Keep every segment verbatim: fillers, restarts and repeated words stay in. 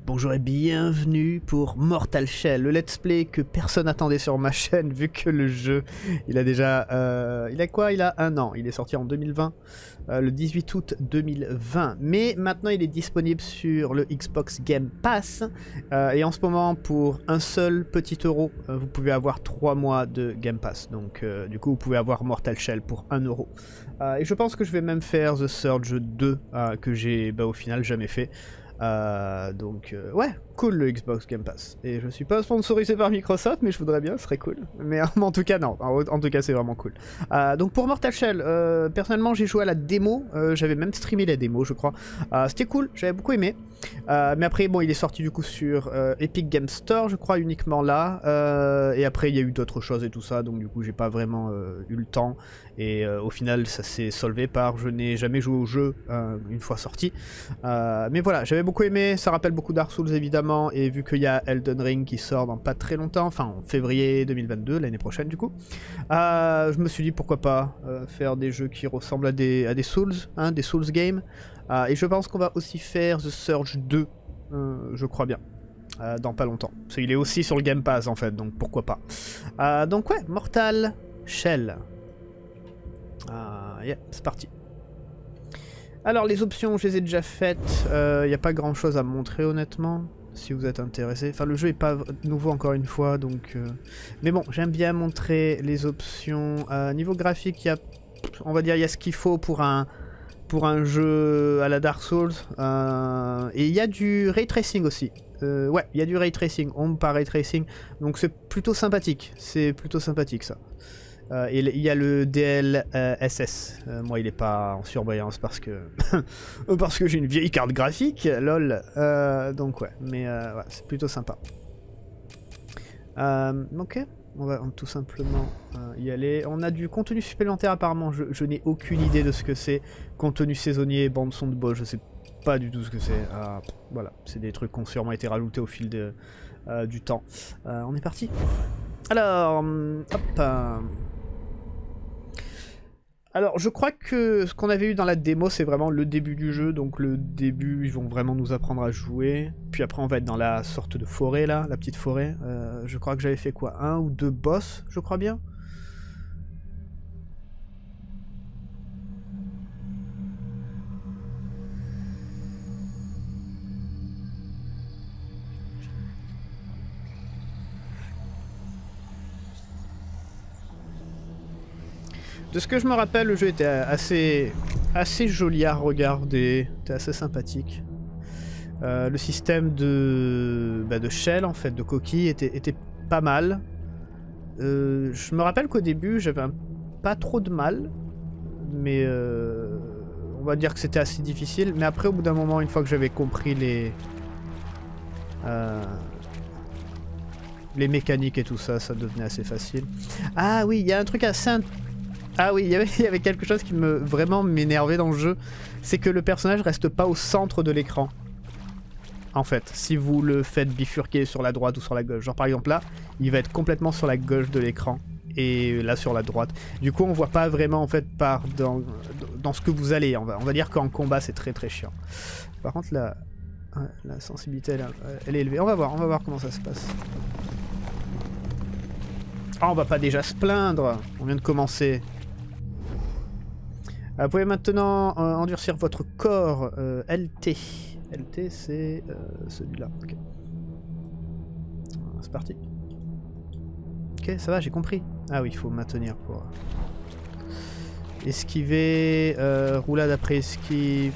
Bonjour et bienvenue pour Mortal Shell, le let's play que personne n'attendait sur ma chaîne vu que le jeu, il a déjà, euh, il a quoi? Il a un an, il est sorti en deux mille vingt, euh, le dix-huit août deux mille vingt, mais maintenant il est disponible sur le Xbox Game Pass, euh, et en ce moment pour un seul petit euro, euh, vous pouvez avoir trois mois de Game Pass, donc euh, du coup vous pouvez avoir Mortal Shell pour un euro. Euh, et je pense que je vais même faire The Surge deux, euh, que j'ai bah, au final jamais fait. Euh, donc euh, ouais, cool le Xbox Game Pass. Et je suis pas sponsorisé par Microsoft, mais je voudrais bien, ce serait cool. Mais en tout cas non, en, en tout cas c'est vraiment cool. Euh, donc pour Mortal Shell, euh, personnellement j'ai joué à la démo, euh, j'avais même streamé la démo je crois. Euh, C'était cool, j'avais beaucoup aimé. Euh, mais après bon, il est sorti du coup sur euh, Epic Game Store je crois uniquement là. Euh, et après il y a eu d'autres choses et tout ça, donc du coup j'ai pas vraiment euh, eu le temps. Et euh, au final ça s'est solvé par je n'ai jamais joué au jeu euh, une fois sorti. Euh, mais voilà, j'avais beaucoup aimé, ça rappelle beaucoup Dark Souls évidemment, et vu qu'il y a Elden Ring qui sort dans pas très longtemps, enfin en février deux mille vingt-deux, l'année prochaine du coup, euh, je me suis dit pourquoi pas euh, faire des jeux qui ressemblent à des, à des Souls, hein, des Souls games, euh, et je pense qu'on va aussi faire The Surge deux, euh, je crois bien. Euh, dans pas longtemps, parce qu'il est aussi sur le Game Pass en fait, donc pourquoi pas. Euh, donc ouais, Mortal Shell. Euh, yeah, c'est parti. Alors les options, je les ai déjà faites, il euh, n'y a pas grand chose à montrer honnêtement, si vous êtes intéressé. Enfin le jeu est pas nouveau encore une fois, donc... Euh... Mais bon, j'aime bien montrer les options. Euh, niveau graphique, il y a, on va dire, il y a ce qu'il faut pour un, pour un jeu à la Dark Souls. Euh... Et il y a du ray tracing aussi. Euh, ouais, il y a du ray tracing, home par ray tracing, donc c'est plutôt sympathique, c'est plutôt sympathique ça. Euh, et il y a le D L S S. Euh, moi, il est pas en surbrillance parce que parce que j'ai une vieille carte graphique, lol. Euh, donc ouais, mais euh, ouais, c'est plutôt sympa. Euh, ok, on va tout simplement euh, y aller. On a du contenu supplémentaire apparemment. Je, je n'ai aucune idée de ce que c'est. Contenu saisonnier, bande son de boss, je sais pas du tout ce que c'est. Euh, voilà, c'est des trucs qui ont sûrement été rajoutés au fil de, euh, du temps. Euh, on est parti. Alors, hop. Euh, Alors, je crois que ce qu'on avait eu dans la démo, c'est vraiment le début du jeu. Donc le début, ils vont vraiment nous apprendre à jouer. Puis après, on va être dans la sorte de forêt, là, la petite forêt. Euh, je crois que j'avais fait quoi? Un ou deux boss, je crois bien. De ce que je me rappelle, le jeu était assez, assez joli à regarder, était assez sympathique. Euh, le système de, bah de shell, en fait, de coquille, était, était pas mal. Euh, je me rappelle qu'au début, j'avais pas trop de mal, mais euh, on va dire que c'était assez difficile. Mais après, au bout d'un moment, une fois que j'avais compris les... Euh, les mécaniques et tout ça, ça devenait assez facile. Ah oui, il y a un truc assez... Ah oui, il y avait, il y avait quelque chose qui me vraiment m'énervait dans le jeu, c'est que le personnage reste pas au centre de l'écran. En fait, si vous le faites bifurquer sur la droite ou sur la gauche. Genre par exemple là, il va être complètement sur la gauche de l'écran et là sur la droite. Du coup, on voit pas vraiment en fait par dans, dans ce que vous allez. On va, on va dire qu'en combat, c'est très très chiant. Par contre, la, la sensibilité, elle, elle est élevée. On va voir, on va voir comment ça se passe. Ah, on va pas déjà se plaindre. On vient de commencer. Vous pouvez maintenant euh, endurcir votre corps euh, L T. L T c'est euh, celui-là. Ok. C'est parti. Ok, ça va, j'ai compris. Ah oui, il faut maintenir pour... Esquiver, euh, roulade après esquive.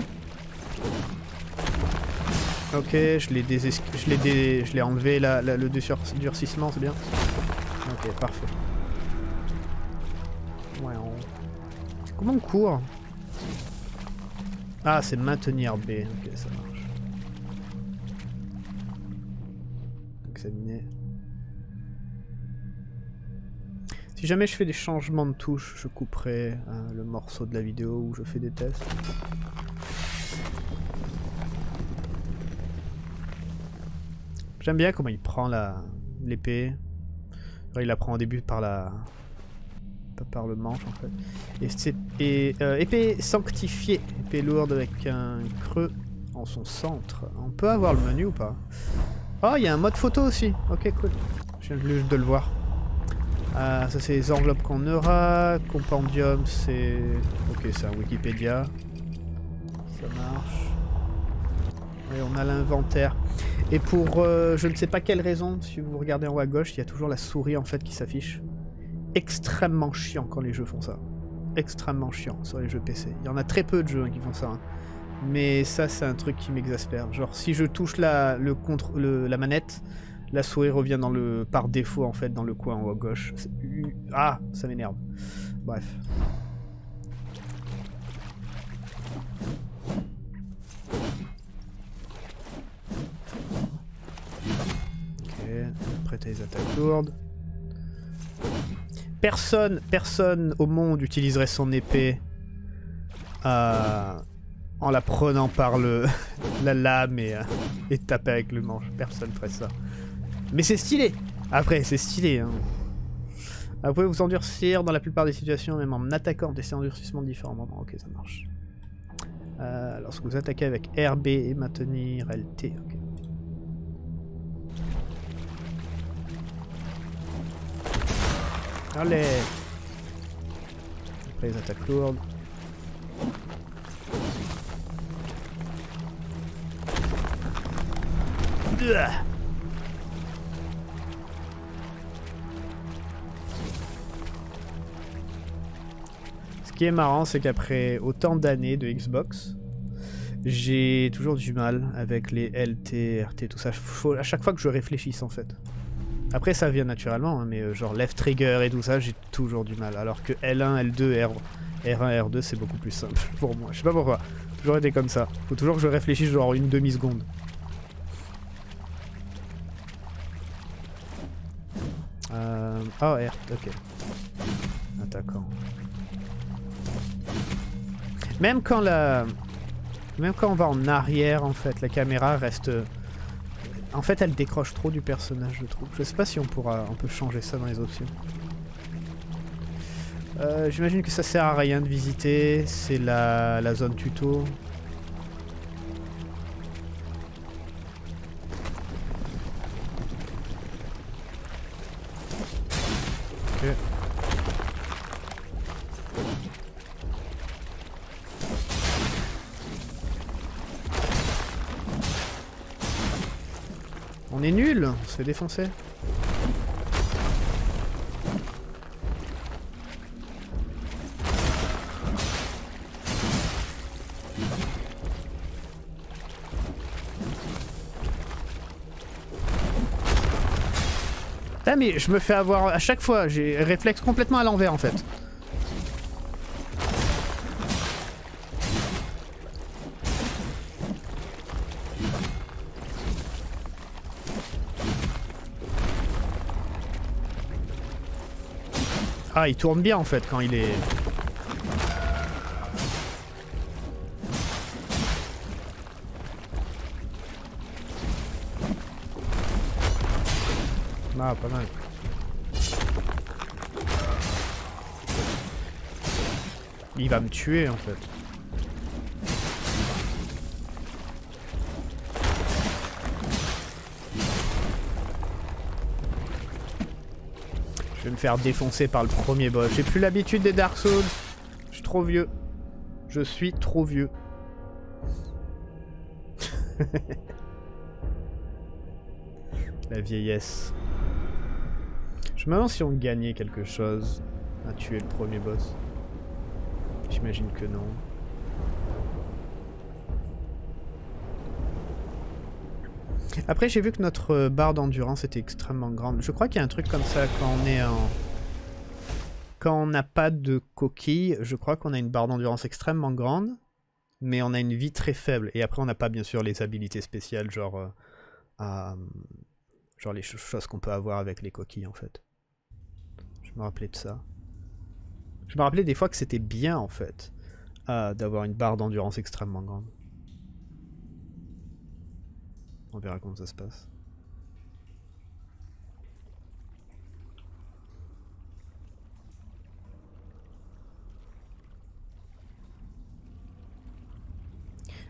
Ok, je l'ai je l'ai dé... je l'ai enlevé la, la, le durcissement, c'est bien. Ok, parfait. Ouais, on... Comment on court? Ah, c'est maintenir B. Ok, ça marche. Examiner. Si jamais je fais des changements de touches, je couperai hein, le morceau de la vidéo où je fais des tests. J'aime bien comment il prend la l'épée. Il la prend au début par la... pas par le manche en fait. Et c'est et, euh, épée sanctifiée, épée lourde avec un creux en son centre. On peut avoir le menu ou pas? Oh, il y a un mode photo aussi. Ok, cool. Je viens juste de le voir. Euh, ça, c'est les enveloppes qu'on aura. Compendium, c'est... Ok, c'est un Wikipédia. Ça marche. Et on a l'inventaire. Et pour euh, je ne sais pas quelle raison, si vous regardez en haut à gauche, il y a toujours la souris en fait qui s'affiche. Extrêmement chiant quand les jeux font ça. Extrêmement chiant sur les jeux P C. Il y en a très peu de jeux hein, qui font ça. Hein. Mais ça, c'est un truc qui m'exaspère. Genre, si je touche la, le contre, le, la manette, la souris revient dans le, par défaut en fait dans le coin en haut à gauche. Ah, ça m'énerve. Bref. Prêter les attaques lourdes. Personne, personne au monde utiliserait son épée euh, en la prenant par le la lame et, euh, et taper avec le manche. Personne ferait ça. Mais c'est stylé. Après, c'est stylé. Hein. Vous pouvez vous endurcir dans la plupart des situations, même en attaquant des endurcissements de différents moments. Ok, ça marche. Euh, lorsque vous attaquez avec R B et maintenir L T. Ok. Allez. Après les attaques lourdes. Uah. Ce qui est marrant, c'est qu'après autant d'années de Xbox, j'ai toujours du mal avec les L T, R T, tout ça. Faut à chaque fois que je réfléchisse en fait. Après ça vient naturellement, hein, mais euh, genre left trigger et tout ça, j'ai toujours du mal. Alors que L un, L deux, R, R1, R deux, c'est beaucoup plus simple pour moi. Je sais pas pourquoi. Toujours été comme ça. Faut toujours que je réfléchisse genre une demi-seconde. Euh... Oh, R, ok. Attaquant. Même quand la... Même quand on va en arrière, en fait, la caméra reste... En fait, elle décroche trop du personnage, je trouve. Je sais pas si on pourra, on peut changer ça dans les options. Euh, J'imagine que ça sert à rien de visiter. C'est la, la zone tuto. Ok. On est nul, on se fait défoncer. Ah mais je me fais avoir à chaque fois, j'ai réflexe complètement à l'envers en fait. Ah, il tourne bien en fait quand il est... Ah, pas mal. Il va me tuer en fait. Je vais me faire défoncer par le premier boss. J'ai plus l'habitude des Dark Souls. Je suis trop vieux. Je suis trop vieux. La vieillesse. Je me demande si on gagnait quelque chose à tuer le premier boss. J'imagine que non. Après j'ai vu que notre barre d'endurance était extrêmement grande. Je crois qu'il y a un truc comme ça quand on est en... Quand on n'a pas de coquille, je crois qu'on a une barre d'endurance extrêmement grande, mais on a une vie très faible. Et après on n'a pas bien sûr les habilités spéciales, genre... Euh, à, genre les choses qu'on peut avoir avec les coquilles en fait. Je me rappelais de ça. Je me rappelais des fois que c'était bien en fait, euh, d'avoir une barre d'endurance extrêmement grande. On verra comment ça se passe.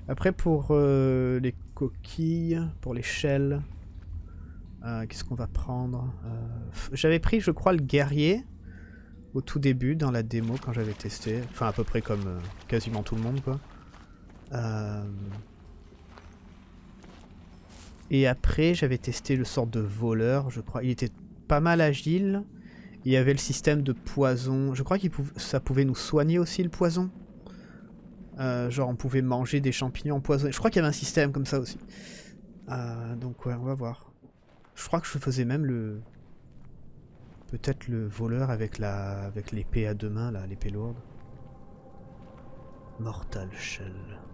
Après pour euh, les coquilles, pour les shells, euh, qu'est-ce qu'on va prendre euh, J'avais pris je crois le guerrier au tout début dans la démo quand j'avais testé. Enfin à peu près comme euh, quasiment tout le monde quoi. Euh... Et après j'avais testé le sort de voleur je crois. Il était pas mal agile. Il y avait le système de poison. Je crois que pouv ça pouvait nous soigner aussi le poison. Euh, genre on pouvait manger des champignons empoisonnés. Je crois qu'il y avait un système comme ça aussi. Euh, donc ouais, on va voir. Je crois que je faisais même le... Peut-être le voleur avec la, avec l'épée à deux mains, là, l'épée lourde. Mortal Shell.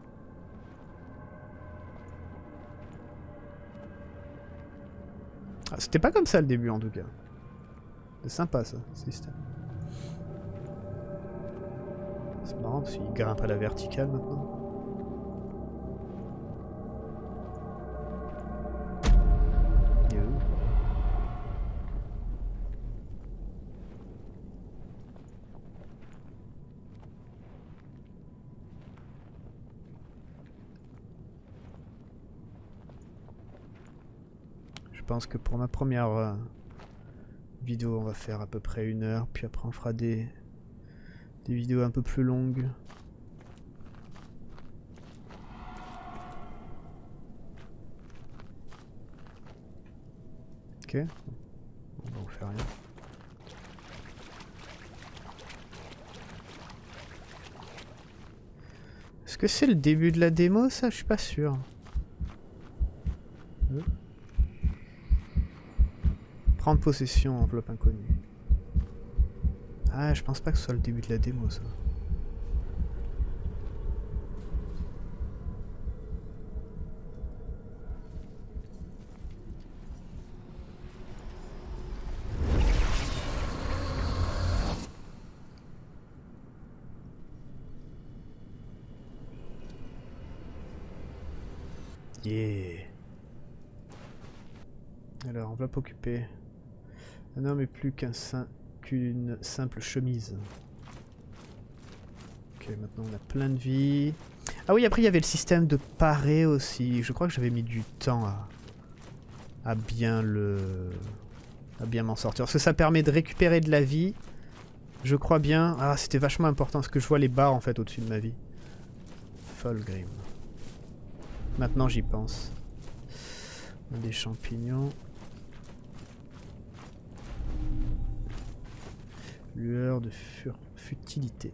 Ah, c'était pas comme ça le début en tout cas. C'est sympa ça, ce système. C'est marrant parce qu'il grimpe à la verticale maintenant. Yo. Je pense que pour ma première euh, vidéo on va faire à peu près une heure, puis après on fera des, des vidéos un peu plus longues. Ok, on va vous faire rien. Est-ce que c'est le début de la démo ça? Je suis pas sûr. Euh. Prendre possession, enveloppe inconnue. Ah, je pense pas que ce soit le début de la démo, ça. Yeah. Alors, enveloppe occupée. Un homme est plus qu'un sim qu'une simple chemise. Ok, maintenant on a plein de vie. Ah oui, après il y avait le système de parer aussi. Je crois que j'avais mis du temps à, à bien le... à bien m'en sortir. Parce que ça permet de récupérer de la vie. Je crois bien. Ah, c'était vachement important parce que je vois les barres en fait au-dessus de ma vie. Fulgrim. Maintenant j'y pense. On a des champignons. Lueur de fur futilité.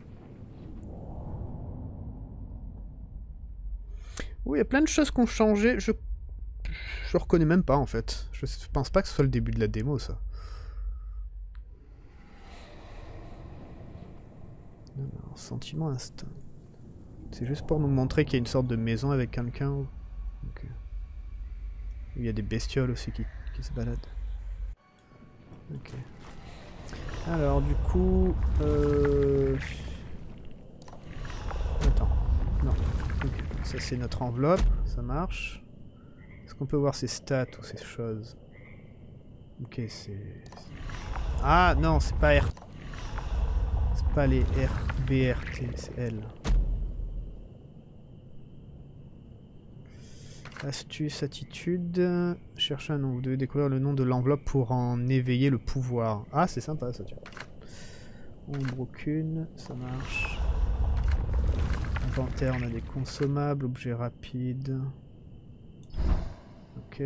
Oui, il y a plein de choses qui ont changé. Je je reconnais même pas en fait. Je pense pas que ce soit le début de la démo ça. Alors, sentiment instinct. C'est juste pour nous montrer qu'il y a une sorte de maison avec quelqu'un. Okay. Il y a des bestioles aussi qui, qui se baladent. Ok. Alors du coup... Euh... Attends. Non. Okay. Ça c'est notre enveloppe. Ça marche. Est-ce qu'on peut voir ses stats ou ces choses? Ok, c'est... Ah non, c'est pas R... C'est pas les R B R T, c'est L. Astuce, attitude, chercher un nom. Vous devez découvrir le nom de l'enveloppe pour en éveiller le pouvoir. Ah, c'est sympa ça, tu vois. Ombre aucune, ça marche. Inventaire, on a des consommables, objets rapides. Ok.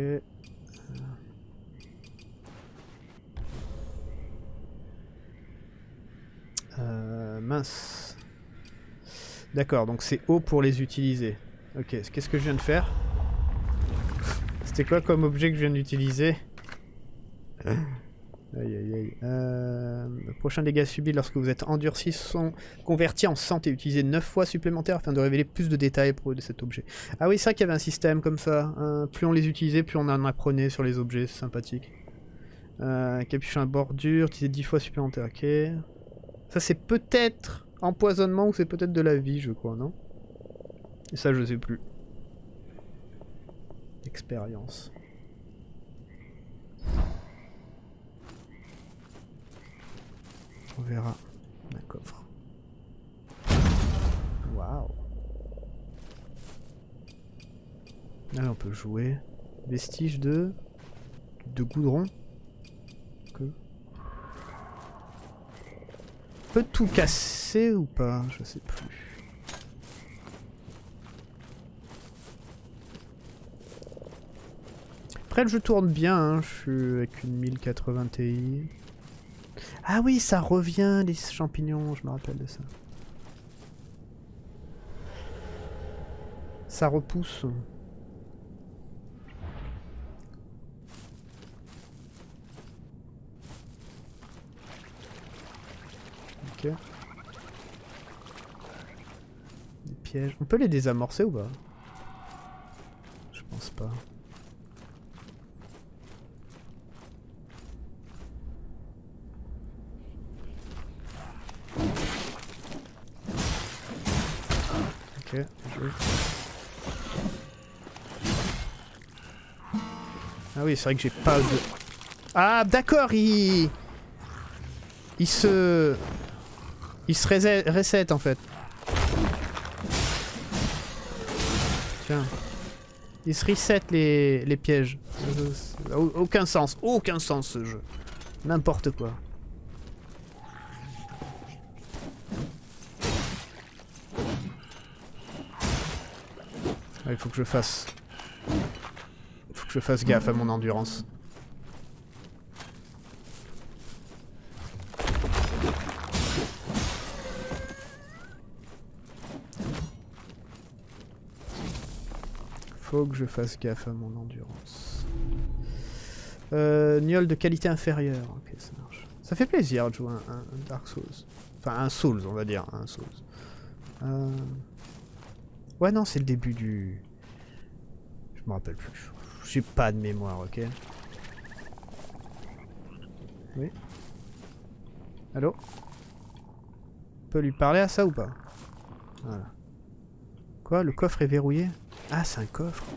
Euh, mince. D'accord, donc c'est O pour les utiliser. Ok, qu'est-ce que je viens de faire? C'était quoi comme objet que je viens d'utiliser? Aïe aïe aïe. Euh, le prochain dégât subi lorsque vous êtes endurci sont convertis en santé. Utilisez neuf fois supplémentaires afin de révéler plus de détails pour de cet objet. Ah oui, c'est vrai qu'il y avait un système comme ça. Hein. Plus on les utilisait, plus on en apprenait sur les objets. C'est sympathique. Euh, capuchon à bordure. Utilisez dix fois supplémentaires. Ok. Ça c'est peut-être empoisonnement ou c'est peut-être de la vie, je crois, non? Et ça, je sais plus. Expérience. On verra. Un coffre. Waouh. Là on peut jouer. Vestige de... de goudron. Que... On peut tout casser ou pas? Je sais plus. Après le jeu tourne bien, hein. Je suis avec une mille quatre-vingts Ti. Ah oui, ça revient les champignons, je me rappelle de ça. Ça repousse. Ok. Des pièges. On peut les désamorcer ou pas? Je pense pas. Ok, joué. Ah oui, c'est vrai que j'ai pas de... Ah d'accord, il... Il se... Il se reset, reset en fait. Tiens. Il se reset les, les pièges. Aucun sens, aucun sens ce jeu. N'importe quoi. Ah, il faut que je fasse... Il faut que je fasse gaffe à mon endurance. Faut que je fasse gaffe à mon endurance. Euh, Niol de qualité inférieure. Ok, ça marche. Ça fait plaisir de jouer un, un, un Dark Souls. Enfin, un Souls, on va dire. Un Souls. Euh... Ouais, non, c'est le début du... Je me rappelle plus. J'ai pas de mémoire, ok? Oui. Allô? On peut lui parler à ça ou pas? Voilà. Quoi? Le coffre est verrouillé? Ah, c'est un coffre.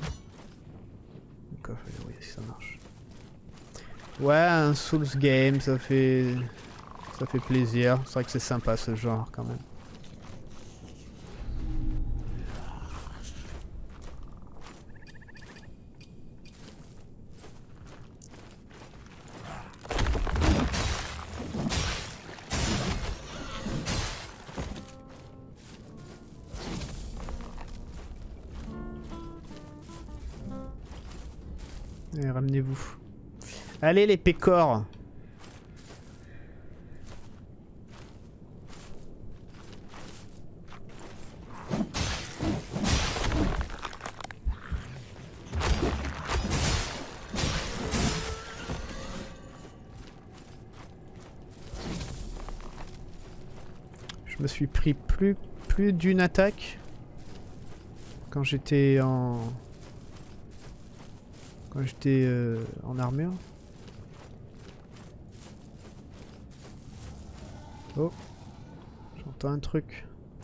Le coffre est verrouillé, si ça marche. Ouais, un Souls game, ça fait... Ça fait plaisir. C'est vrai que c'est sympa ce genre, quand même. Ramenez-vous. Allez les pécores. Je me suis pris plus, plus d'une attaque quand j'étais en... Quand j'étais euh, en armure. Oh, j'entends un truc.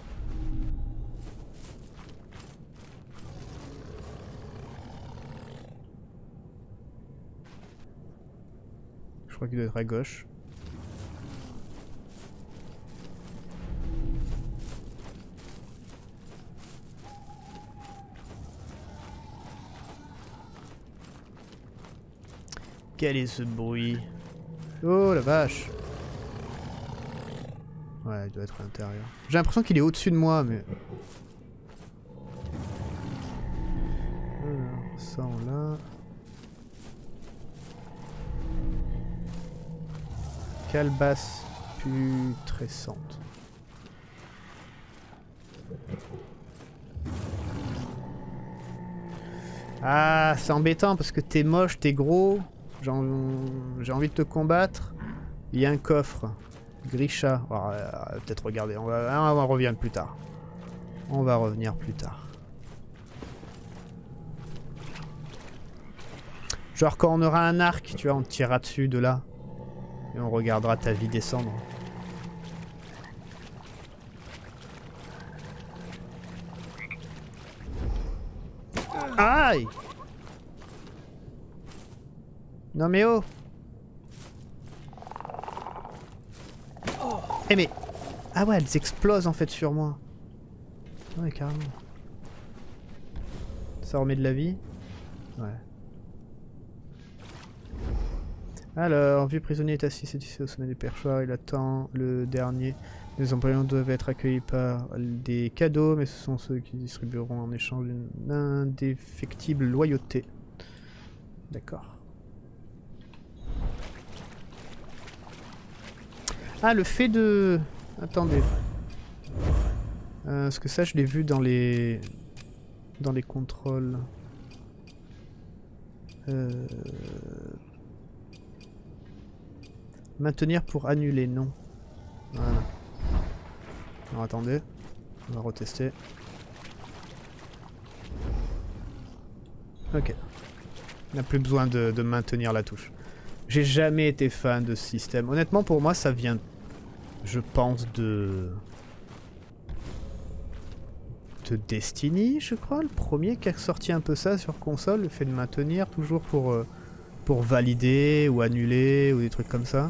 Je crois qu'il doit être à gauche. Quel est ce bruit? Oh la vache! Ouais, il doit être à l'intérieur. J'ai l'impression qu'il est au-dessus de moi, mais... Alors, ça on l'a. Calebasse putrescente. Ah, c'est embêtant parce que t'es moche, t'es gros. J'ai envie de te combattre. Il y a un coffre. Grisha. Oh, euh, peut-être regarder. On va, on va revenir plus tard. On va revenir plus tard. Genre quand on aura un arc, tu vois, on te tirera dessus de là. Et on regardera ta vie descendre. Aïe! Non mais oh! Eh mais... Ah ouais, elles explosent en fait sur moi. Ouais, carrément. Ça remet de la vie? Ouais. Alors, vieux prisonnier est assis satisfait au sommet du perchoir, il attend le dernier. Les employés doivent être accueillis par des cadeaux, mais ce sont ceux qui distribueront en échange d'une indéfectible loyauté. D'accord. Ah, le fait de... Attendez. Euh, parce que ça, je l'ai vu dans les... dans les contrôles. Euh... Maintenir pour annuler, non. Voilà. Alors attendez, on va retester. Ok. On n'a plus besoin de, de maintenir la touche. J'ai jamais été fan de ce système. Honnêtement, pour moi, ça vient, je pense, de... de Destiny, je crois. Le premier qui a sorti un peu ça sur console, le fait de maintenir toujours pour, euh, pour valider ou annuler ou des trucs comme ça.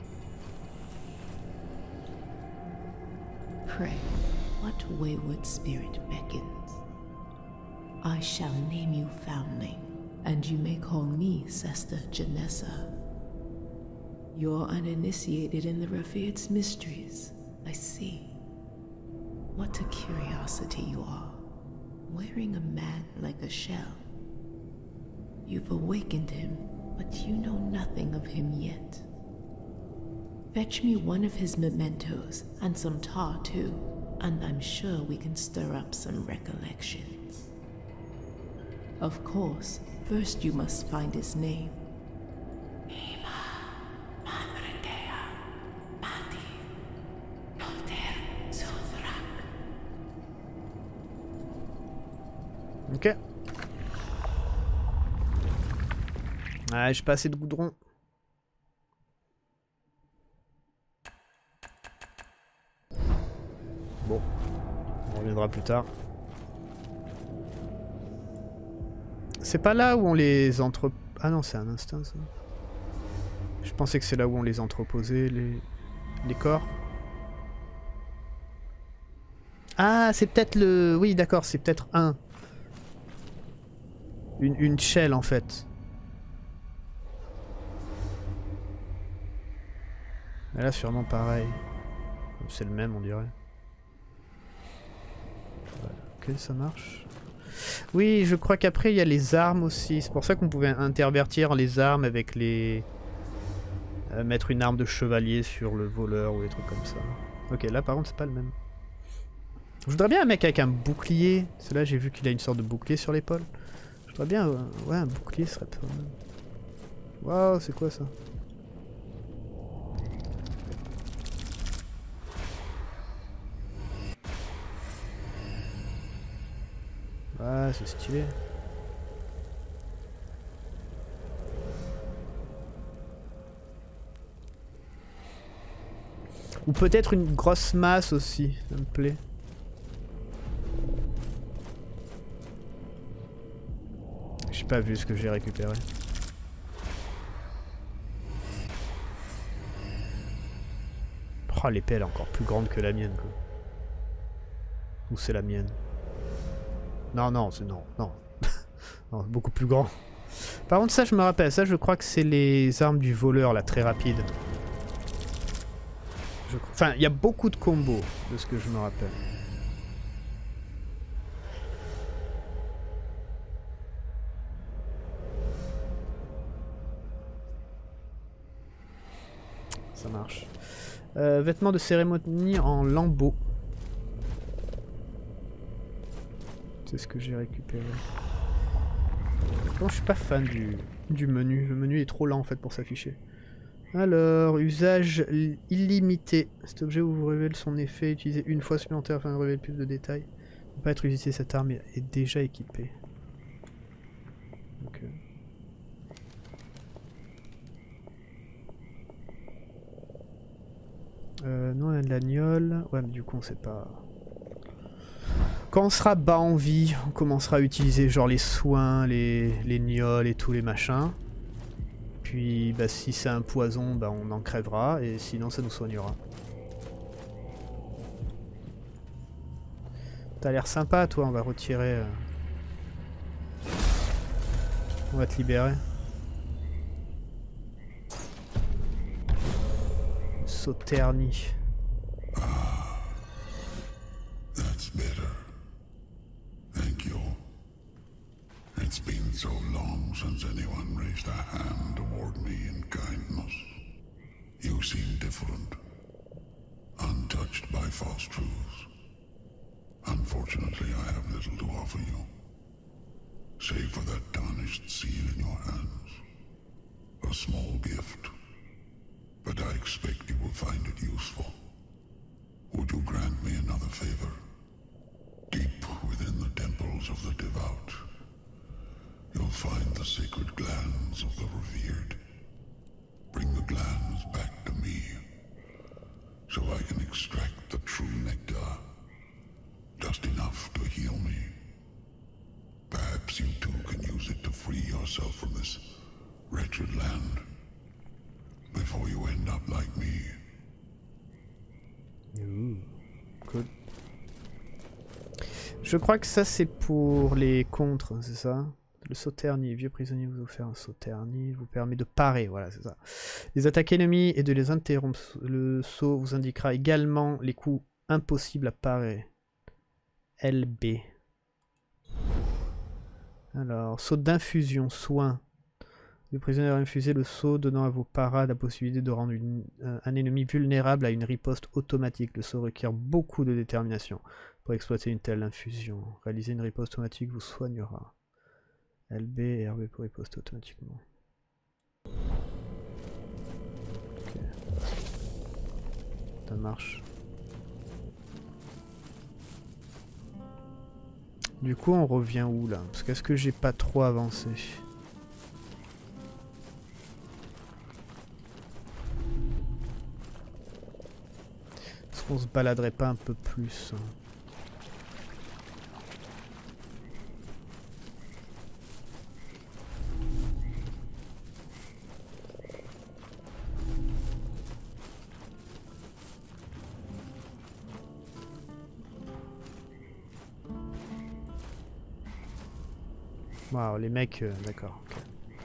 Pray, what wayward spirit beckons? I shall name you Foundling, and you may call me Sesta Janessa. You're uninitiated in the Rafiad's mysteries, I see. What a curiosity you are, wearing a man like a shell. You've awakened him, but you know nothing of him yet. Fetch me one of his mementos, and some tar too, and I'm sure we can stir up some recollections. Of course, first you must find his name. Ok. Ah, j'ai pas assez de goudron. Bon, on reviendra plus tard. C'est pas là où on les entre... Ah non, c'est un instinct ça. Je pensais que c'est là où on les entreposait, les, les corps. Ah, c'est peut-être le... Oui, d'accord, c'est peut-être un. Une, une shell en fait. Et là, sûrement pareil. C'est le même, on dirait. Voilà. Ok, ça marche. Oui, je crois qu'après, il y a les armes aussi. C'est pour ça qu'on pouvait intervertir les armes avec les... Euh, mettre une arme de chevalier sur le voleur ou des trucs comme ça. Ok, là, par contre, c'est pas le même. Je voudrais bien un mec avec un bouclier. C'est là, j'ai vu qu'il a une sorte de bouclier sur l'épaule. Je voudrais bien... Euh, ouais, un bouclier serait pas mal. Waouh, c'est quoi ça? Ouais, c'est stylé. Ou peut-être une grosse masse aussi, ça me plaît. J'ai pas vu ce que j'ai récupéré. Oh, l'épée elle est encore plus grande que la mienne quoi. Ou c'est la mienne? Non, non, c'est non, non. Non, beaucoup plus grand. Par contre, ça, je me rappelle. Ça, je crois que c'est les armes du voleur, là, très rapide. Je... Enfin, il y a beaucoup de combos, de ce que je me rappelle. Ça marche. Euh, vêtements de cérémonie en lambeaux. C'est ce que j'ai récupéré. Bon, je suis pas fan du, du menu. Le menu est trop lent en fait pour s'afficher. Alors, usage illimité. Cet objet vous révèle son effet utilisé une fois supplémentaire afin de révéler plus de détails. Ne peut pas être utilisé, cette arme est déjà équipée. Donc, euh... Euh, non, l'agnole. Ouais, mais du coup, on sait pas. Quand on sera bas en vie, on commencera à utiliser genre les soins, les, les gnolls et tous les machins. Puis, bah, si c'est un poison, bah, on en crèvera. Et sinon, ça nous soignera. T'as l'air sympa, toi. On va retirer. Euh... On va te libérer. Sauterni. Ah, that's better. Thank you. It's been so long since anyone raised a hand toward me in kindness. You seem different, untouched by false truths. Unfortunately, I have little to offer you, save for that tarnished seal in your hands. A small gift, but I expect you will find it useful. Would you grant me another favor? Deep within the temples of the devout, you'll find the sacred glands of the revered. Bring the glands back to me, so I can extract the true nectar, just enough to heal me. Perhaps you too can use it to free yourself from this wretched land, before you end up like me. Ooh, cool. Je crois que ça c'est pour les contres, c'est ça? Le sauterni, vieux prisonnier vous offre un sauterni, vous permet de parer, voilà c'est ça. Les attaques ennemies et de les interrompre. Le saut vous indiquera également les coups impossibles à parer. L B. Alors, saut d'infusion, soin. Le prisonnier a infusé le saut, donnant à vos parades la possibilité de rendre une, euh, un ennemi vulnérable à une riposte automatique. Le saut requiert beaucoup de détermination pour exploiter une telle infusion. Réaliser une riposte automatique vous soignera. L B et R B pour riposter automatiquement. Ok. Ça marche. Du coup, on revient où là? Parce qu'est-ce que j'ai pas trop avancé? Est-ce qu'on se baladerait pas un peu plus? Waouh, les mecs, euh, d'accord. Okay.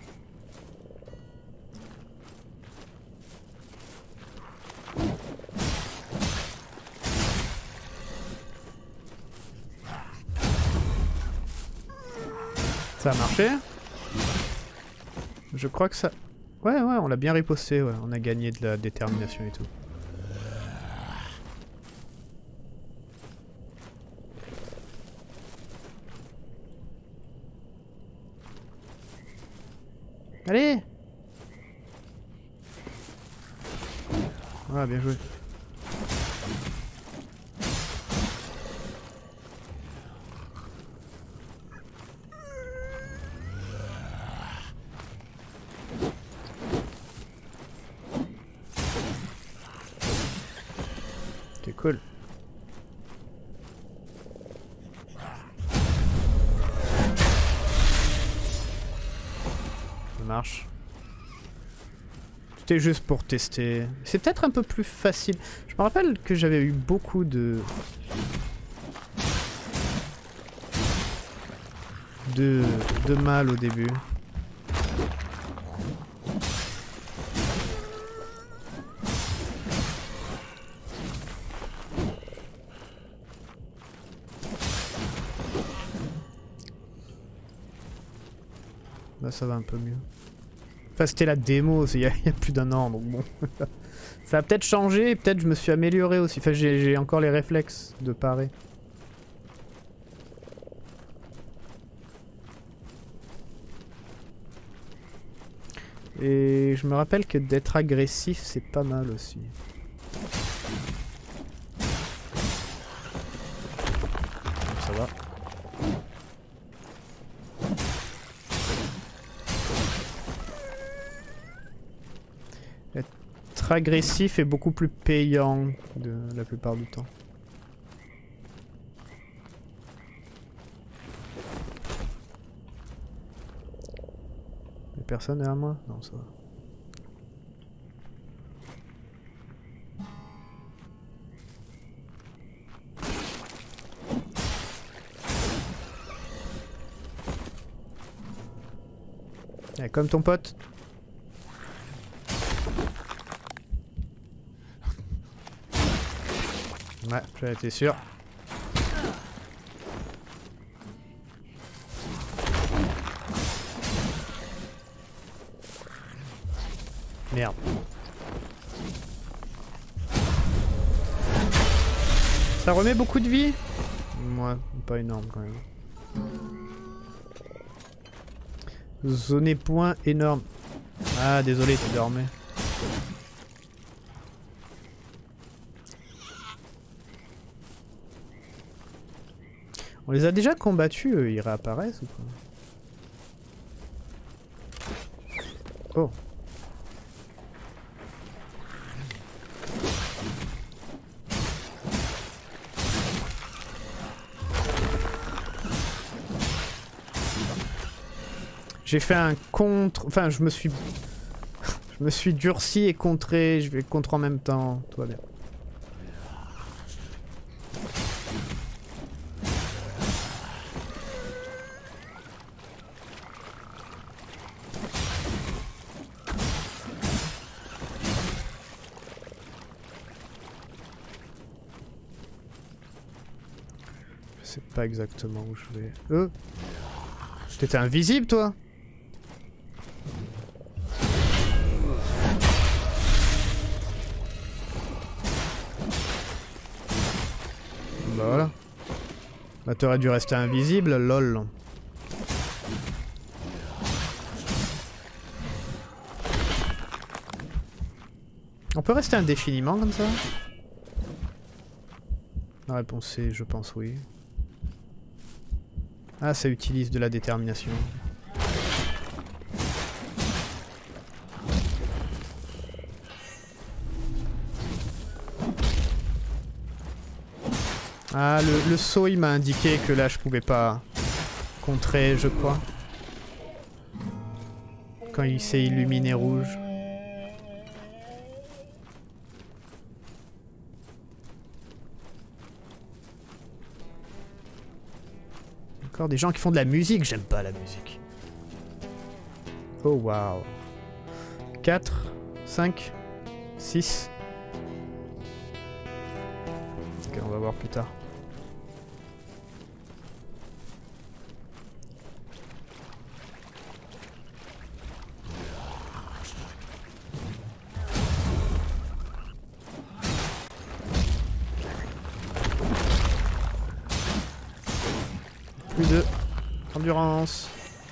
Ça a marché. Je crois que ça... Ouais, ouais, on l'a bien riposté, ouais. On a gagné de la détermination et tout. Allez! Ah, bien joué. C'est cool. Ça marche. C'était juste pour tester. C'est peut-être un peu plus facile. Je me rappelle que j'avais eu beaucoup de... de... de mal au début. Là ça va un peu mieux. Enfin c'était la démo, il y, y a plus d'un an donc bon. Ça a peut-être changé et peut-être je me suis amélioré aussi. Enfin j'ai encore les réflexes de parer. Et je me rappelle que d'être agressif c'est pas mal aussi. Ça va. Être agressif est beaucoup plus payant de la plupart du temps. Y'a personne derrière moi? Non, ça va. Ouais, comme ton pote. Ouais, j'en étais sûr. Merde. Ça remet beaucoup de vie? Ouais, pas énorme quand même. Zoné point énorme. Ah désolé, tu dormais. On les a déjà combattus, eux, ils réapparaissent ou pas? Oh. J'ai fait un contre... Enfin, je me suis... je me suis durci et contré. Je vais contre en même temps. Tout va bien. Je sais pas exactement où je vais. Euh T'étais invisible, toi? Bah voilà. Bah t'aurais dû rester invisible, lol. On peut rester indéfiniment comme ça? La réponse est, je pense, oui. Ah, ça utilise de la détermination. Ah, le, le saut, il m'a indiqué que là, je pouvais pas contrer, je crois. Quand il s'est illuminé rouge. Encore des gens qui font de la musique, j'aime pas la musique. Oh waouh. quatre, cinq, six. Ok, on va voir plus tard. Plus de endurance.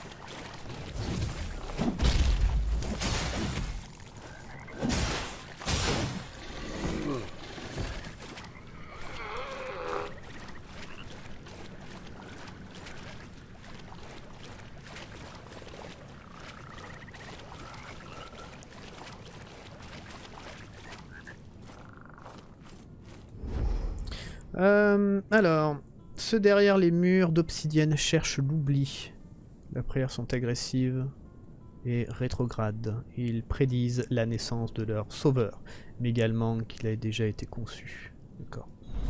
Euh, alors, ceux derrière les murs d'obsidienne cherchent l'oubli. Leurs prières sont agressives et rétrogrades. Ils prédisent la naissance de leur sauveur, mais également qu'il a déjà été conçu. D'accord.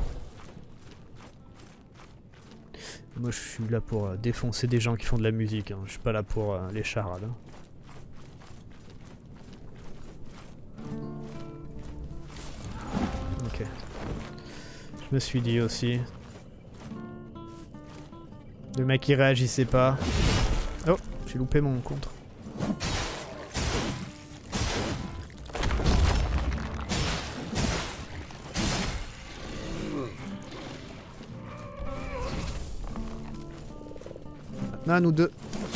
Moi je suis là pour euh, défoncer des gens qui font de la musique, hein. Je suis pas là pour euh, les charades. Hein. Ok. Je me suis dit aussi. Le mec il réagissait pas. Oh, j'ai loupé mon contre. Maintenant à nous deux.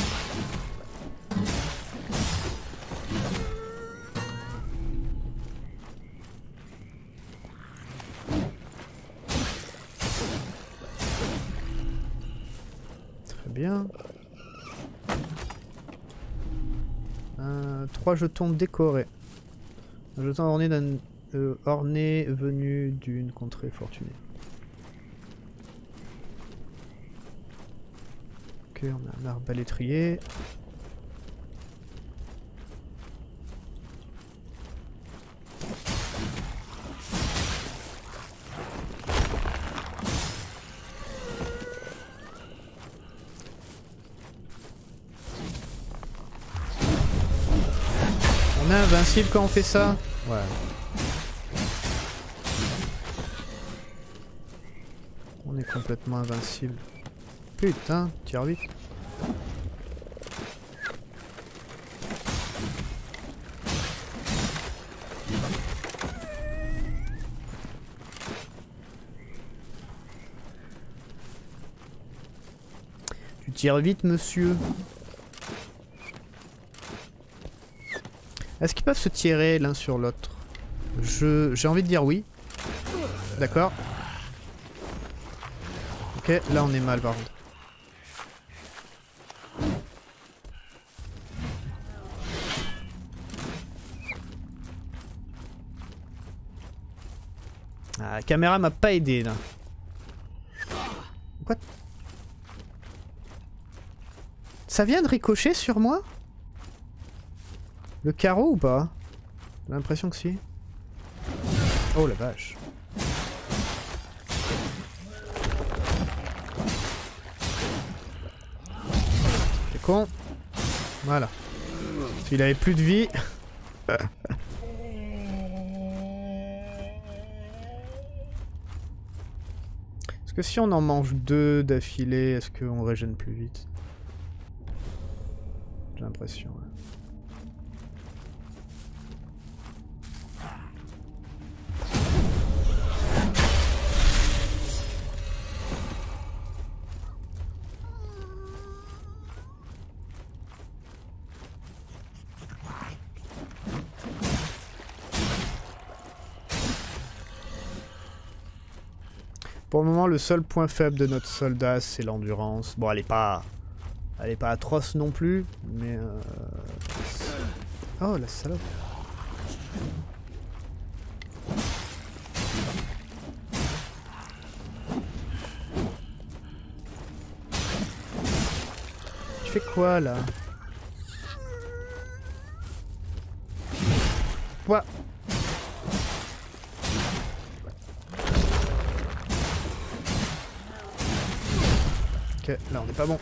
Bien. Euh, trois jetons décorés. Un jeton orné d'un euh, orné venu d'une contrée fortunée. Ok, on a un arbalétrier. est invincible quand on fait ça? Ouais. On est complètement invincible. Putain, tire vite. Tu tires vite, monsieur. Est-ce qu'ils peuvent se tirer l'un sur l'autre? Je j'ai envie de dire oui. D'accord. Ok, là on est mal par contre. Ah, la caméra m'a pas aidé là. Quoi? Ça vient de ricocher sur moi? Le carreau ou pas? J'ai l'impression que si. Oh la vache. C'est con. Voilà. S'il avait plus de vie. Est-ce que si on en mange deux d'affilée, est-ce qu'on régène plus vite? J'ai l'impression. Ouais. Pour le moment, le seul point faible de notre soldat, c'est l'endurance. Bon, elle est pas... Elle est pas atroce non plus, mais... Euh... Oh, la salope. Tu fais quoi, là? Quoi? Ok, là on n'est pas bon.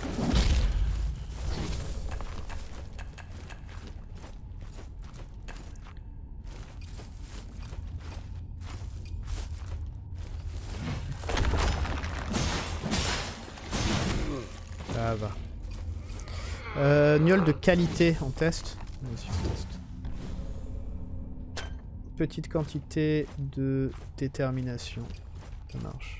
Ça va. Euh, gnôle de qualité, on teste. Vas-y, on teste. Petite quantité de détermination. Ça marche.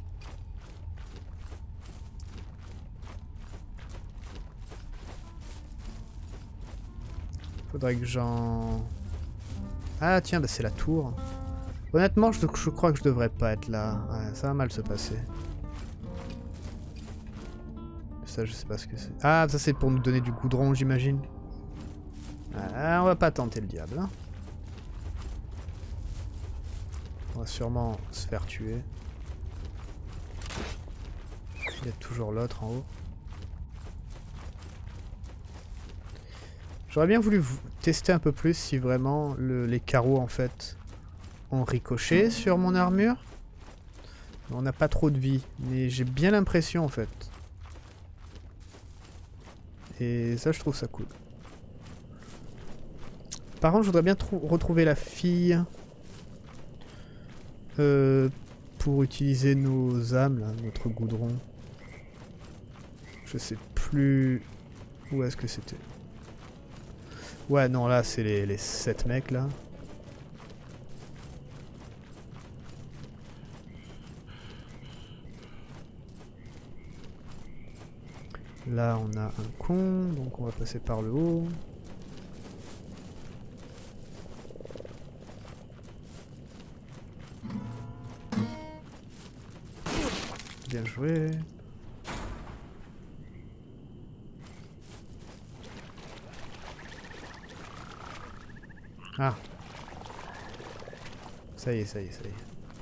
Faudrait que j'en... Ah tiens, bah c'est la tour. Honnêtement, je, je crois que je devrais pas être là. Ouais, ça va mal se passer. Ça, je sais pas ce que c'est. Ah, ça c'est pour nous donner du goudron, j'imagine. Ah, on va pas tenter le diable. Hein. On va sûrement se faire tuer. Il y a toujours l'autre en haut. J'aurais bien voulu tester un peu plus si vraiment le, les carreaux en fait ont ricoché sur mon armure. On n'a pas trop de vie, mais j'ai bien l'impression en fait. Et ça, je trouve ça cool. Par contre, je voudrais bien retrouver la fille euh, pour utiliser nos âmes, là, notre goudron. Je sais plus où est-ce que c'était. Ouais, non, là, c'est les, les sept mecs, là. Là, on a un con, donc on va passer par le haut. Bien joué. Ah. Ça y est, ça y est, ça y est.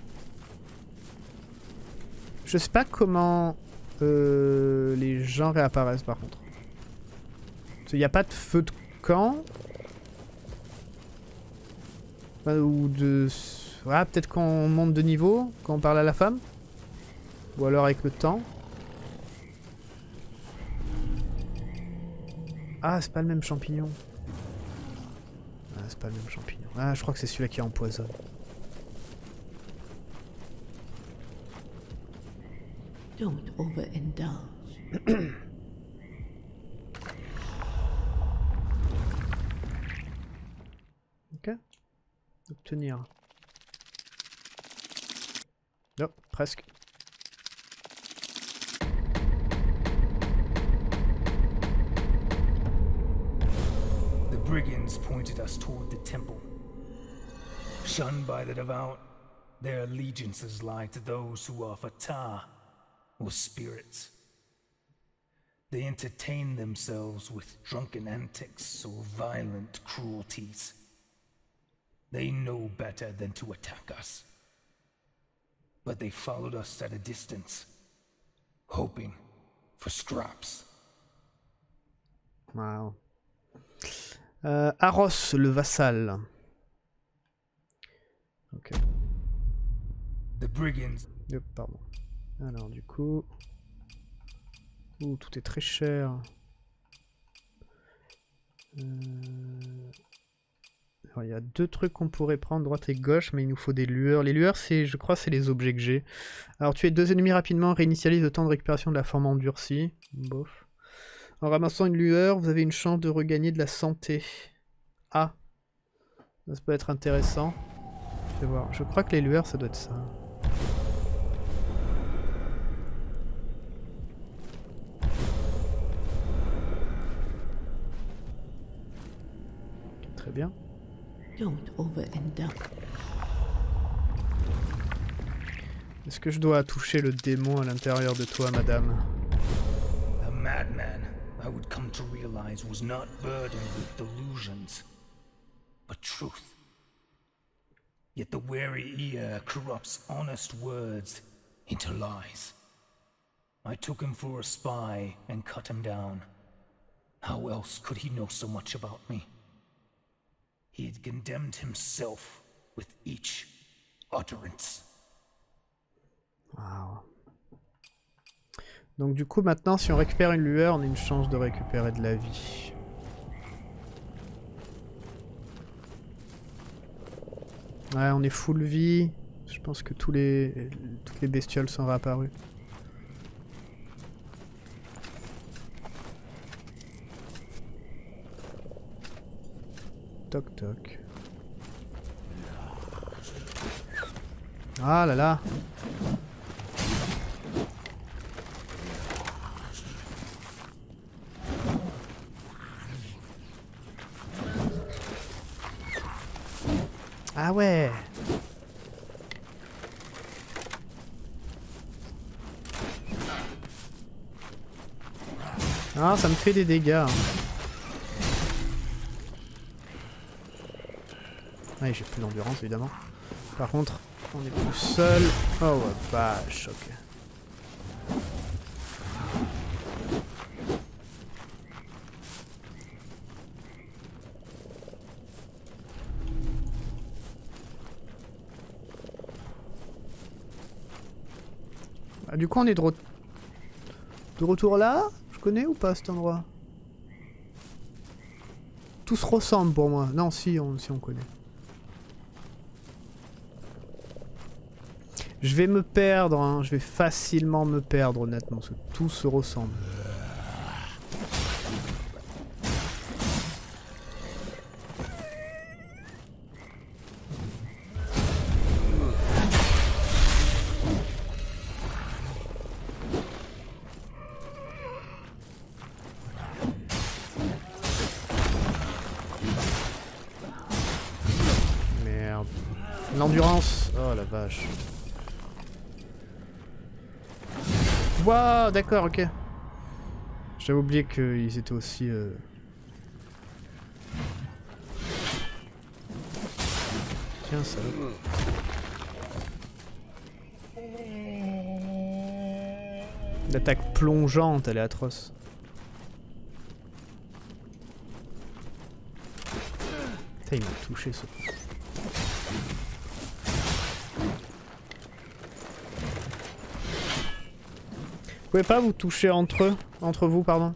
Je sais pas comment euh, les gens réapparaissent par contre. Il n'y a pas de feu de camp. Ou de... Ah, peut-être quand on monte de niveau, quand on parle à la femme. Ou alors avec le temps. Ah, c'est pas le même champignon. Ah. c'est pas le même champignon. Ah, je crois que c'est celui-là qui empoisonne. Don't overindulge. Ok. Obtenir. Non, presque. The brigands pointed us toward the temple. Shunned by the devout, their allegiances lie to those who offer ta, or spirits. They entertain themselves with drunken antics or violent cruelties. They know better than to attack us. But they followed us at a distance, hoping for scraps. Wow. Euh, Aros, le vassal. Ok. The brigands. Yep, pardon. Alors du coup... Ouh, tout est très cher. Euh... Alors, il y a deux trucs qu'on pourrait prendre, droite et gauche, mais il nous faut des lueurs. Les lueurs, c'est, je crois, c'est les objets que j'ai. Alors tuer deux ennemis rapidement, réinitialise le temps de récupération de la forme endurcie. Bof. En ramassant une lueur, vous avez une chance de regagner de la santé. Ah. Ça peut être intéressant. Je vais voir. Je crois que les lueurs, ça doit être ça. Très bien. Est-ce que je dois toucher le démon à l'intérieur de toi, madame? A madman, I would come to realize, was not burdened with delusions, but truth. Yet the wary ear corrupts honest words into lies. I took him for a spy and cut him down. How else could he know so much about me? He had condemned himself with each utterance. Wow. Donc du coup maintenant si on récupère une lueur, on a une chance de récupérer de la vie. Ouais, on est full vie. Je pense que tous les toutes les bestioles sont réapparues. Toc toc. Ah là là. Ah ouais. Ah, ça me fait des dégâts. Ouais, j'ai plus d'endurance évidemment. Par contre, on est plus seul. Oh ouais, vache, ok. Ah, du coup, on est de, re... de retour là. Je connais ou pas cet endroit? Tout se ressemble pour moi. Non, si on, si on connaît. Je vais me perdre, hein. Je vais facilement me perdre honnêtement, parce que tout se ressemble. Merde. L'endurance. Oh la vache. Waouh, d'accord, ok. J'avais oublié qu'ils étaient aussi... Euh... Tiens, ça va. L'attaque plongeante, elle est atroce. Putain, il m'a touché ce... Vous pouvez pas vous toucher entre eux, entre vous, pardon.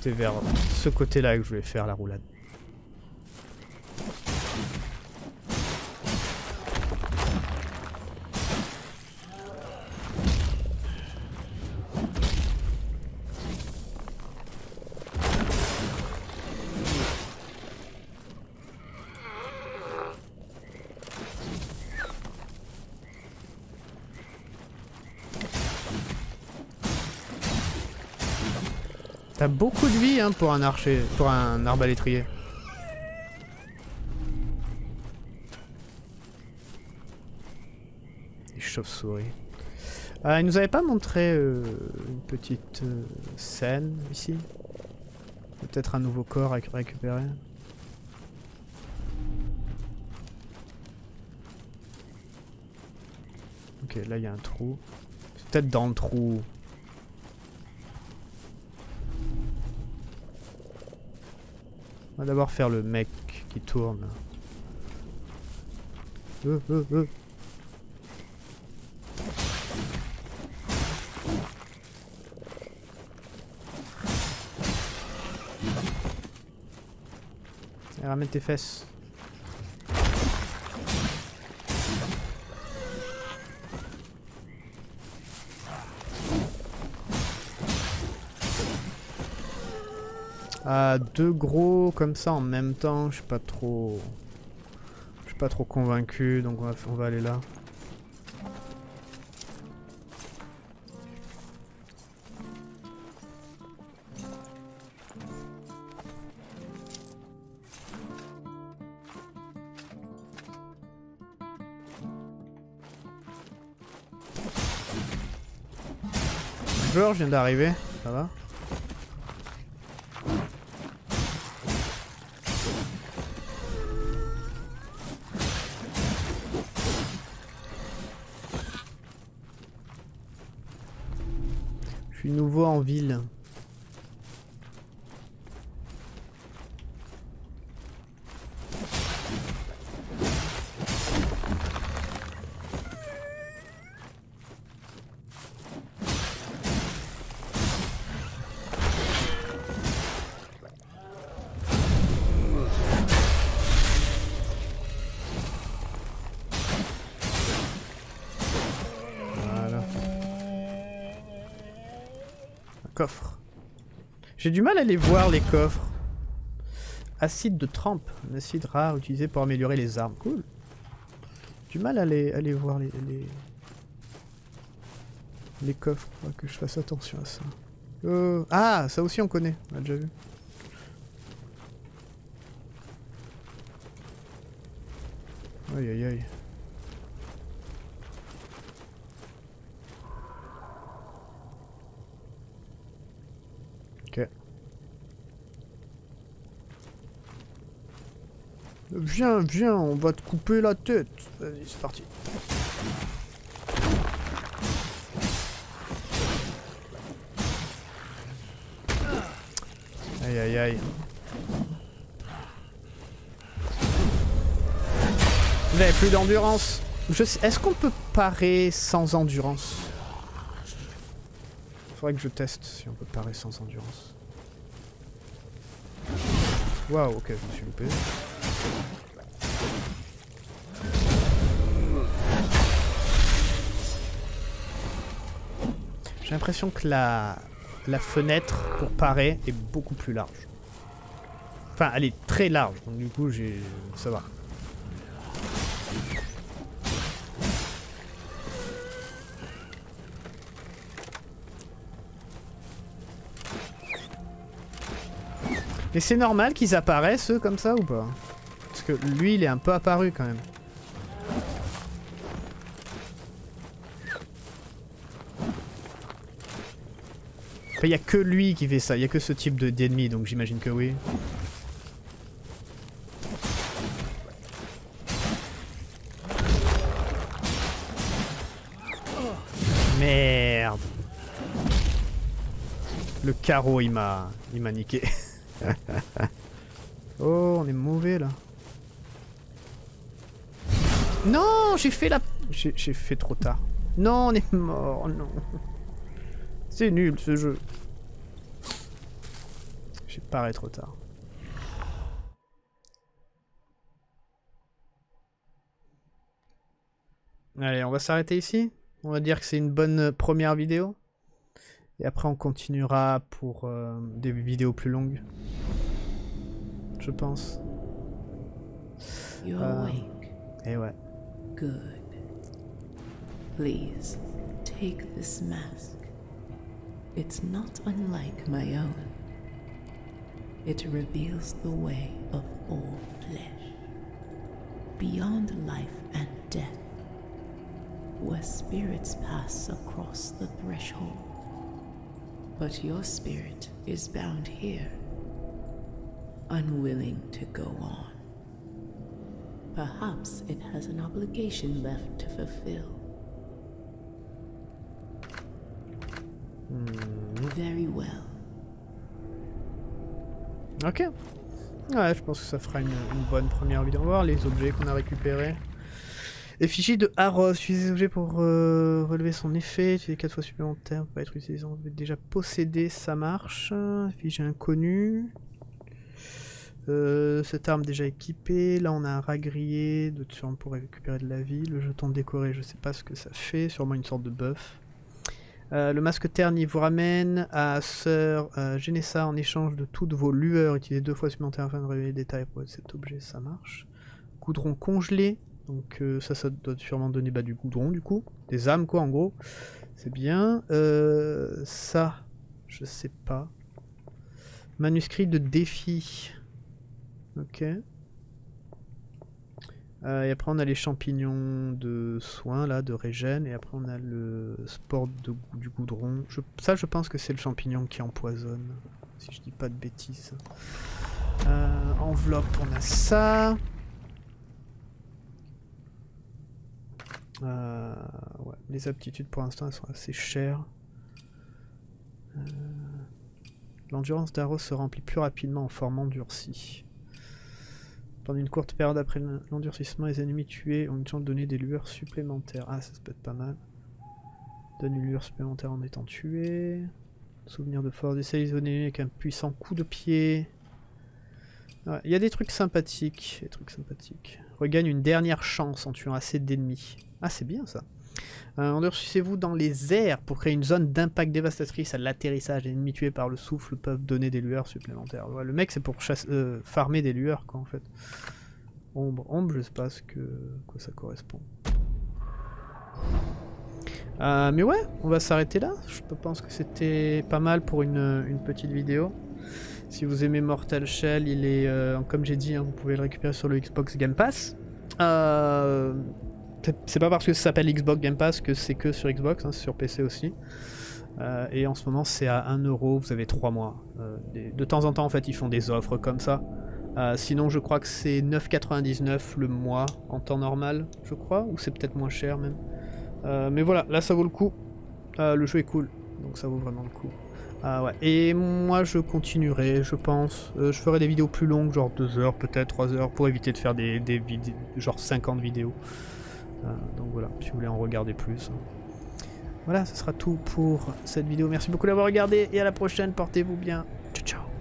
C'était vers ce côté-là que je voulais faire la roulade. T'as beaucoup de vie hein, pour un archer, pour un arbalétrier. Les chauves-souris. Euh, il nous avait pas montré euh, une petite euh, scène ici. Peut-être un nouveau corps à récupérer. Ok, là il y a un trou. C'est peut-être dans le trou. On va d'abord faire le mec qui tourne. Euh, euh, euh. Et ramène tes fesses. Ah, deux gros comme ça en même temps, je suis pas trop... Je suis pas trop convaincu, donc on va, on va aller là. George vient d'arriver, ça va? Je suis nouveau en ville. Coffre. J'ai du mal à les voir les coffres. Acide de trempe, un acide rare utilisé pour améliorer les armes. Cool. Du mal à les, à les voir les, les les coffres. Faut que je fasse attention à ça. Oh. Ah, ça aussi on connaît. On a déjà vu. Aïe aïe aïe. Ok. Viens, viens, on va te couper la tête. Vas-y, c'est parti. Aïe aïe aïe. Vous n'avez plus d'endurance. Est-ce qu'on peut parer sans endurance? Faudrait que je teste si on peut parer sans endurance. Waouh, ok, je me suis loupé. J'ai l'impression que la, la fenêtre pour parer est beaucoup plus large. Enfin, elle est très large, donc du coup, j'ai... ça va. Mais c'est normal qu'ils apparaissent eux comme ça ou pas? Parce que lui il est un peu apparu quand même. Enfin, il n'y a que lui qui fait ça, il n'y a que ce type de d'ennemi donc j'imagine que oui. Merde. Le carreau il m'a il m'a niqué. Oh, on est mauvais là. Non, j'ai fait la... J'ai fait trop tard. Non, on est mort, non. C'est nul ce jeu. paraît trop tard. Allez, on va s'arrêter ici. On va dire que c'est une bonne première vidéo. Et après, on continuera pour euh, des vidéos plus longues. Je pense. You're Euh, awake. et ouais. Good. Please, take this mask. It's not unlike my own. It reveals the way of all flesh. Beyond life and death, where spirits pass across the threshold. But your spirit is bound here, unwilling to go on. Perhaps it has an obligation left to fulfill. Hmm. Very well. Ok. Ouais, je pense que ça fera une, une bonne première vidéo. On va voir les objets qu'on a récupérés. Effigie de Harrow. Utiliser des objets pour euh, relever son effet. Utiliser quatre fois supplémentaire. Peut pas être utilisé. On peut déjà posséder. Ça marche. Effigie inconnue. Euh, cette arme déjà équipée. Là, on a un rat grillé. De sûrement pour récupérer de la vie. Le jeton décoré, je sais pas ce que ça fait. Sûrement une sorte de buff. Euh, le masque terni vous ramène à Sœur euh, Genessa en échange de toutes vos lueurs. Utilisez deux fois supplémentaires afin de révéler les détails pour cet objet, ça marche. Goudron congelé, donc euh, ça, ça doit sûrement donner bah, du goudron du coup. Des âmes quoi en gros, c'est bien. Euh, ça, je sais pas. Manuscrit de défi. Ok. Euh, et après on a les champignons de soins là, de régène, et après on a le sport de, du goudron. Je, ça je pense que c'est le champignon qui empoisonne, si je dis pas de bêtises. Euh, enveloppe, on a ça. Euh, ouais. Les aptitudes pour l'instant elles sont assez chères. Euh, L'endurance d'Arrow se remplit plus rapidement en forme endurcie. Pendant une courte période après l'endurcissement, les ennemis tués ont une chance de donner des lueurs supplémentaires. Ah, ça, ça peut être pas mal. Donne une lueur supplémentaire en étant tué. Souvenir de force. Essaye les ennemis avec un puissant coup de pied. Il ouais, y a des trucs sympathiques. Des trucs sympathiques. Regagne une dernière chance en tuant assez d'ennemis. Ah, c'est bien ça. Euh, Endurcissez-vous dans les airs pour créer une zone d'impact dévastatrice à l'atterrissage. Les ennemis tués par le souffle peuvent donner des lueurs supplémentaires. Ouais, le mec c'est pour chasse, euh, farmer des lueurs quoi en fait. Ombre, ombre je sais pas ce que quoi ça correspond. Euh, mais ouais, on va s'arrêter là. Je pense que c'était pas mal pour une, une petite vidéo. Si vous aimez Mortal Shell, il est euh, comme j'ai dit, hein, vous pouvez le récupérer sur le Xbox Game Pass. Euh... C'est pas parce que ça s'appelle Xbox Game Pass que c'est que sur Xbox, hein, c'est sur P C aussi. Euh, et en ce moment c'est à un euro, vous avez trois mois. Euh, des, de temps en temps en fait ils font des offres comme ça. Euh, sinon je crois que c'est neuf quatre-vingt-dix-neuf le mois en temps normal, je crois, ou c'est peut-être moins cher même. Euh, mais voilà, là ça vaut le coup. Euh, le jeu est cool, donc ça vaut vraiment le coup. Euh, ouais. Et moi je continuerai, je pense. Euh, je ferai des vidéos plus longues, genre deux heures peut-être, trois heures, pour éviter de faire des, des vidéos, genre cinquante vidéos. Euh, donc voilà, si vous voulez en regarder plus. Voilà, ce sera tout pour cette vidéo. Merci beaucoup d'avoir regardé et à la prochaine, portez-vous bien. Ciao, ciao.